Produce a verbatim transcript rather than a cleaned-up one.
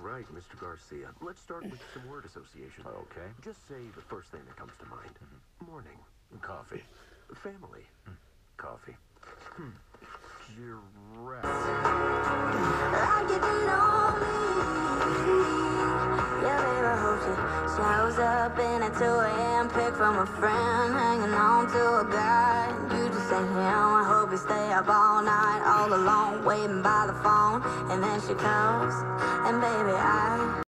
right, Mister Garcia. Let's start with some word association. Okay. Just say the first thing that comes to mind. Mm-hmm. Morning. Coffee. Family. Mm. Coffee. Hmm. Giraffe. Like you did on me. Yeah, baby, I hope she shows up in a two a.m. pic from a friend, hanging on to a guy. You just say him. I hope you stay up all night, all alone, waiting by the phone. And then she calls, and baby, I